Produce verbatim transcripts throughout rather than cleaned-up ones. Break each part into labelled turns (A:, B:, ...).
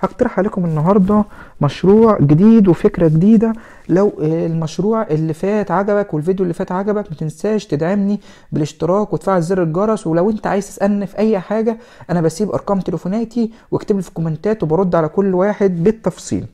A: هقترح عليكم النهاردة مشروع جديد وفكرة جديدة. لو المشروع اللي فات عجبك والفيديو اللي فات عجبك متنساش تدعمني بالاشتراك وتفعل زر الجرس. ولو انت عايز تسألني في اي حاجة انا بسيب ارقام تليفوناتي واكتب لي في الكومنتات وبرد على كل واحد بالتفصيل.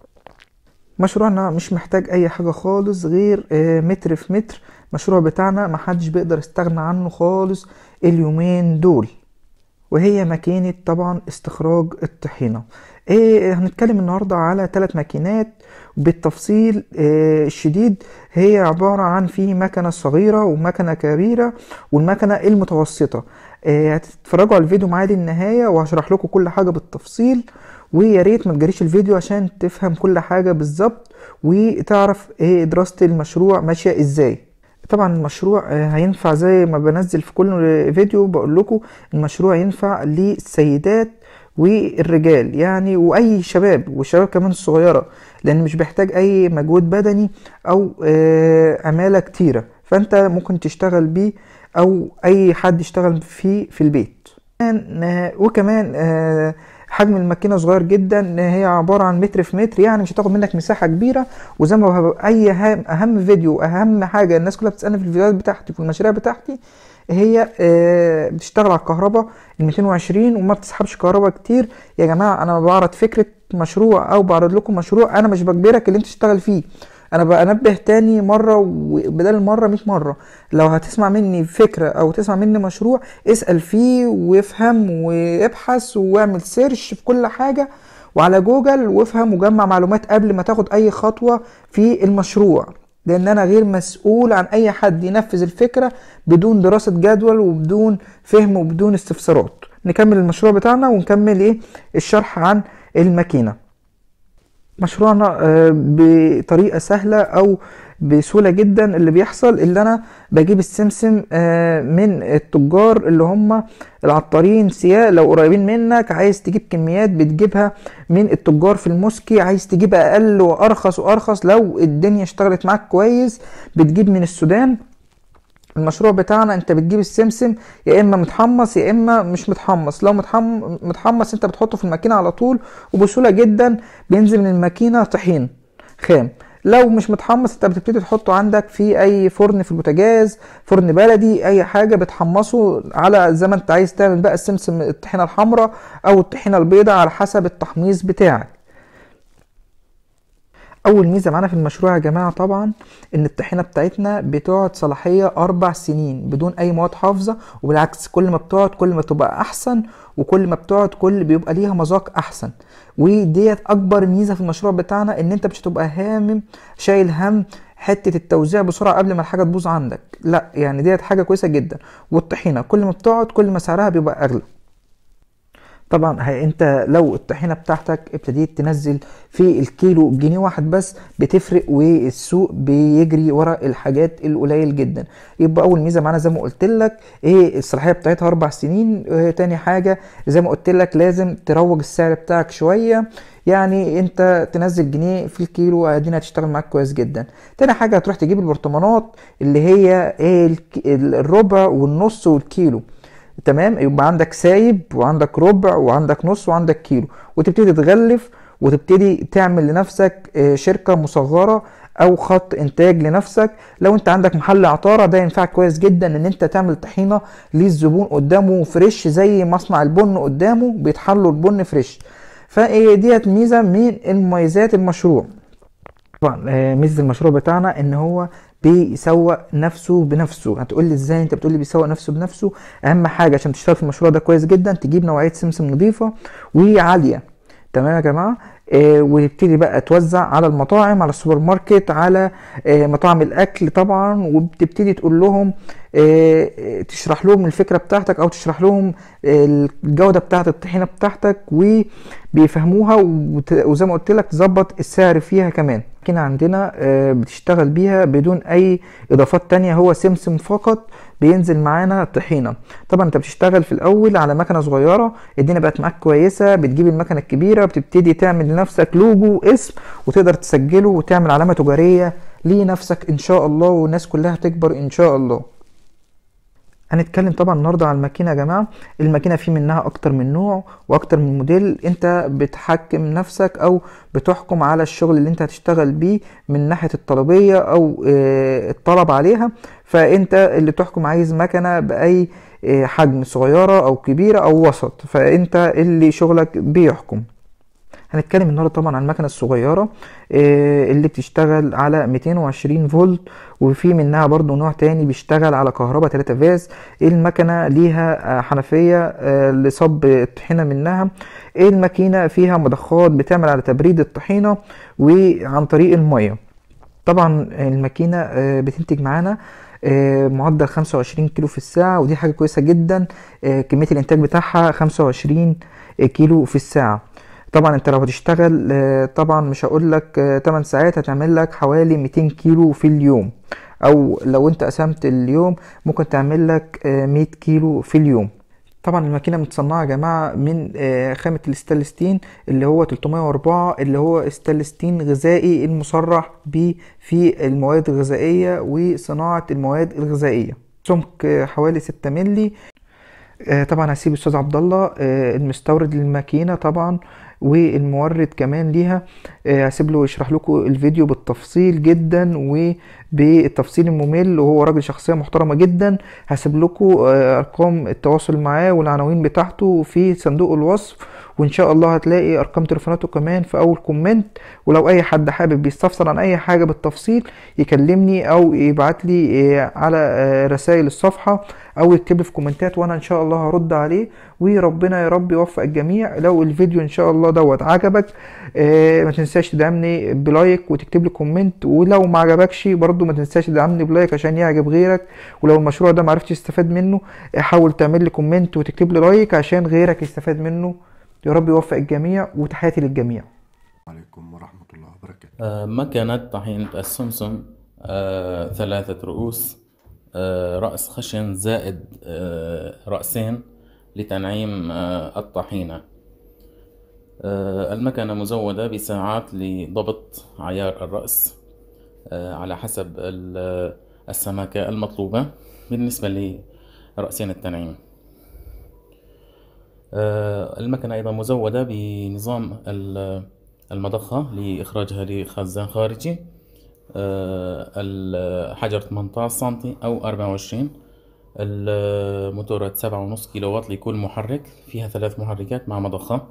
A: مشروعنا مش محتاج اي حاجة خالص غير متر في متر. مشروع بتاعنا محدش بيقدر يستغنى عنه خالص اليومين دول، وهي ماكينة طبعا استخراج الطحينة. ايه هنتكلم النهاردة على ثلاث ماكينات بالتفصيل إيه الشديد. هي عبارة عن في مكنة صغيرة ومكنة كبيرة والمكنة المتوسطة. إيه هتتفرجوا على الفيديو معايا للنهاية وهشرح لكم كل حاجة بالتفصيل، ويا ريت ما تجريش الفيديو عشان تفهم كل حاجة بالظبط وتعرف ايه دراسة المشروع ماشية ازاي. طبعا المشروع هينفع زي ما بنزل في كل فيديو بقول لكم المشروع ينفع للسيدات والرجال يعني، واي شباب والشباب كمان الصغيره، لان مش بيحتاج اي مجهود بدني او عماله كتيره، فانت ممكن تشتغل بيه او اي حد يشتغل فيه في البيت. وكمان حجم الماكينه صغير جدا، هي عباره عن متر في متر، يعني مش هتاخد منك مساحه كبيره. وزي ما اي اهم, أهم فيديو اهم حاجه الناس كلها بتسالني في الفيديوهات بتاعتي في المشاريع بتاعتي، هي بتشتغل على الكهرباء ال مئتين وعشرين وما بتسحبش كهرباء كتير. يا جماعه انا بعرض فكره مشروع او بعرض لكم مشروع، انا مش بجبرك اللي انت تشتغل فيه. انا بنبه تاني مره وبدل مره مية مره، لو هتسمع مني فكره او تسمع مني مشروع اسال فيه وافهم وابحث واعمل سيرش في كل حاجه وعلى جوجل، وافهم وجمع معلومات قبل ما تاخد اي خطوه في المشروع، لان انا غير مسؤول عن اي حد ينفذ الفكره بدون دراسه جدول وبدون فهم وبدون استفسارات. نكمل المشروع بتاعنا ونكمل ايه الشرح عن الماكينه. مشروعنا بطريقه سهله او بسهوله جدا. اللي بيحصل اللي انا بجيب السمسم من التجار اللي هم العطارين سياق. لو قريبين منك عايز تجيب كميات بتجيبها من التجار في المسكي، عايز تجيب اقل وارخص وارخص لو الدنيا اشتغلت معاك كويس بتجيب من السودان. المشروع بتاعنا انت بتجيب السمسم يا اما متحمص يا اما مش متحمص. لو متحمص, متحمص انت بتحطه في الماكينه على طول وبسهوله جدا بينزل من الماكينه طحين خام. لو مش متحمص انت بتبتدي تحطه عندك في اي فرن في البوتاجاز، فرن بلدي، اي حاجه بتحمصه على زي ما انت عايز تعمل بقى السمسم الطحينه الحمراء او الطحينه البيضاء على حسب التحميص بتاعك. اول ميزه معانا في المشروع يا جماعه طبعا ان الطحينه بتاعتنا بتقعد صلاحيه اربع سنين بدون اي مواد حافظه، وبالعكس كل ما بتقعد كل ما تبقى احسن، وكل ما بتقعد كل بيبقى ليها مذاق احسن. وديت اكبر ميزه في المشروع بتاعنا، ان انت مش هتبقى هامم شايل هم حته التوزيع بسرعه قبل ما الحاجه تبوظ عندك، لا يعني ديت حاجه كويسه جدا. والطحينه كل ما بتقعد كل ما سعرها بيبقى اغلى. طبعا انت لو الطحينه بتاعتك ابتديت تنزل في الكيلو جنيه واحد بس بتفرق، والسوق بيجري ورا الحاجات القليل جدا. يبقى اول ميزه معانا زي ما قلت لك ايه الصلاحيه بتاعتها اربع سنين. اه تاني حاجه زي ما قلت لك لازم تروج السعر بتاعك شويه، يعني انت تنزل جنيه في الكيلو ادينا هتشتغل معاك كويس جدا. تاني حاجه هتروح تجيب البرطمانات اللي هي ايه الربع والنص والكيلو، تمام. يبقى عندك سايب وعندك ربع وعندك نص وعندك كيلو، وتبتدي تغلف وتبتدي تعمل لنفسك شركة مصغرة او خط انتاج لنفسك. لو انت عندك محل عطارة ده ينفعك كويس جدا ان انت تعمل طحينة للزبون قدامه فريش، زي مصنع البن قدامه بيتحلوا البن فريش. فديت ميزة من مميزات المشروع. طبعا ميزة المشروع بتاعنا ان هو بيسوق نفسه بنفسه. هتقول لي ازاي انت بتقول لي بيسوق نفسه بنفسه؟ اهم حاجه عشان تشتغل في المشروع ده كويس جدا تجيب نوعيه سمسم نظيفه وعاليه، تمام يا جماعه. آه وتبتدي بقى توزع على المطاعم، على السوبر ماركت، على آه مطاعم الاكل طبعا، وبتبتدي تقول لهم آه تشرح لهم الفكره بتاعتك او تشرح لهم آه الجوده بتاعت الطحينه بتاعتك وبيفهموها، وزي ما قلت لك تظبط السعر فيها كمان. الماكينه عندنا آه بتشتغل بيها بدون اي اضافات تانية، هو سمسم فقط بينزل معانا طحينه. طبعا انت بتشتغل في الاول على مكنه صغيره، الدنيا بقت معاك كويسه بتجيب المكنه الكبيره بتبتدي تعمل لنفسك لوجو اسم وتقدر تسجله وتعمل علامه تجاريه لنفسك ان شاء الله، والناس كلها تكبر ان شاء الله. هنتكلم طبعا النهارده على الماكينه يا جماعه. الماكينه في منها اكتر من نوع واكتر من موديل، انت بتحكم نفسك او بتحكم على الشغل اللي انت هتشتغل بيه من ناحيه الطلبيه او آه، الطلب عليها. فانت اللي تحكم، عايز مكنه باي آه، حجم، صغيره او كبيره او وسط، فانت اللي شغلك بيحكم. هنتكلم النهارده طبعا عن المكنه الصغيره آه، اللي بتشتغل على مئتين وعشرين فولت، وفي منها برضو نوع تاني بيشتغل على كهرباء ثلاثة فاز. المكنه ليها آه، حنفيه آه، لصب الطحينه منها. الماكينه فيها مضخات بتعمل على تبريد الطحينه وعن طريق الميه. طبعا الماكينه آه، بتنتج معانا آه، معدل خمسة وعشرين كيلو في الساعه، ودي حاجه كويسه جدا. آه، كميه الانتاج بتاعها خمسة وعشرين كيلو في الساعه. طبعا انت لو هتشتغل آه، طبعا مش هقول لك تمن ساعات، هتعمل لك حوالي مئتين كيلو في اليوم، او لو انت قسمت اليوم ممكن تعمل لك آه، مئة كيلو في اليوم. طبعا الماكينه متصنعه يا جماعه من آه، خامه الستانلستين اللي هو ثلاثمائة وأربعة، اللي هو ستانلستين غذائي المصرح به في المواد الغذائيه وصناعه المواد الغذائيه. سمك آه، حوالي ستة مللي. آه، طبعا هسيب الاستاذ عبد الله آه، المستورد للماكينه طبعا والمورد كمان ليها، آه، هسيب له يشرح لكم الفيديو بالتفصيل جدا وبالتفصيل الممل، وهو راجل شخصيه محترمه جدا. هسيب لكم آه، ارقام التواصل معاه والعناوين بتاعته في صندوق الوصف، وان شاء الله هتلاقي ارقام تليفوناته كمان في اول كومنت. ولو اي حد حابب يستفسر عن اي حاجه بالتفصيل يكلمني او يبعت لي آه، على آه، رسائل الصفحه او يكتب لي في كومنتات، وانا ان شاء الله هرد عليه. وربنا يا رب يوفق الجميع. لو الفيديو ان شاء الله دوت عجبك آه، ما تنساش تدعمني بلايك وتكتب لي كومنت، ولو ما عجبكش برضو ما تنساش تدعمني بلايك عشان يعجب غيرك. ولو المشروع ده ما عرفتش تستفاد منه آه، حاول تعمل لي كومنت وتكتب لي لايك عشان غيرك يستفاد منه. يا رب يوفق الجميع، وتحياتي للجميع.
B: عليكم ورحمة الله وبركاته.
C: آه، مكنة طحينة السمسم، آه، ثلاثة رؤوس، آه، رأس خشن زائد آه، رأسين لتنعيم آه، الطحينة. آه، المكنة مزودة بساعات لضبط عيار الرأس آه، على حسب ال- السماكة المطلوبة بالنسبة لرأسين التنعيم. آه، المكنة أيضا مزودة بنظام ال- المضخة لإخراجها لخزان خارجي، آه، الحجر ثمانية عشر سنتي أو أربعة وعشرين. الموتورات سبعة ونص كيلو واط لكل محرك، فيها ثلاث محركات مع مضخة.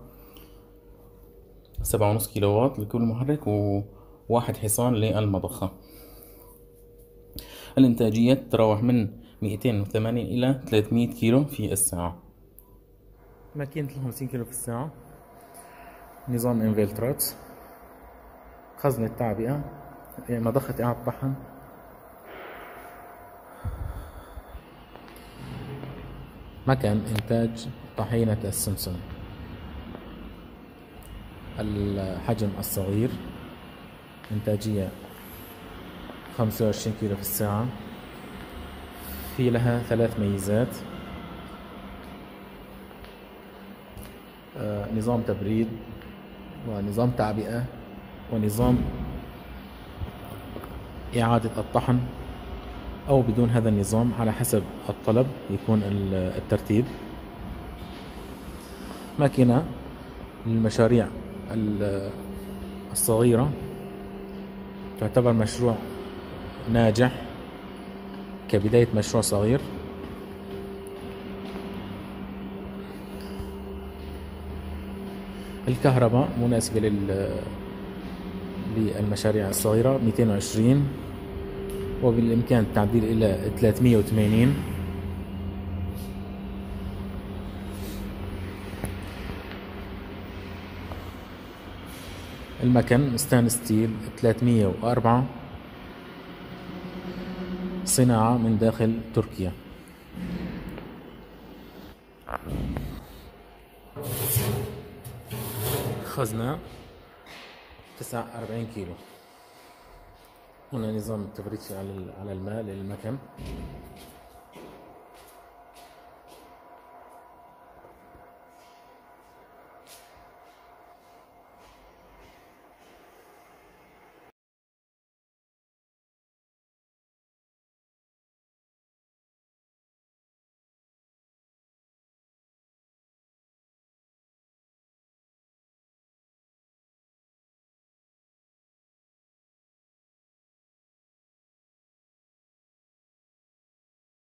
C: سبعة ونص كيلو واط لكل محرك وواحد حصان للمضخة. الإنتاجية تتراوح من مئتين وثمانين إلى ثلاثمائة كيلو في الساعة. ماكينة خمسين كيلو في الساعة، نظام انفلترات، خزن التعبئة، مضخة إعادة طحن، مكان إنتاج طحينة السمسم. الحجم الصغير، إنتاجية خمسة وعشرين كيلو في الساعة. في لها ثلاث ميزات: آه، نظام تبريد ونظام تعبئة ونظام إعادة الطحن، أو بدون هذا النظام على حسب الطلب يكون الترتيب. ماكينة للمشاريع الصغيرة، تعتبر مشروع ناجح كبداية مشروع صغير. الكهرباء مناسبة لل للمشاريع الصغيرة مئتين وعشرين، وبالإمكان التعديل إلى ثلاثمائة وثمانين. المكن ستانلس ستيل ثلاثمائة وأربعة، صناعة من داخل تركيا. خزنة تسعة وأربعين كيلو. هنا نظام التبريد على على الماء للمكن.